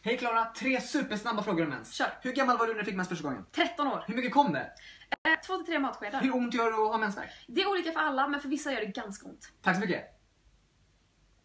Hej Klara, 3 supersnabba frågor om mens. Kör. Hur gammal var du när du fick mens första gången? 13 år. Hur mycket kom det? 2 till 3 matskedar. Hur ont gör det att ha mensvärk? Det är olika för alla, men för vissa gör det ganska ont. Tack så mycket.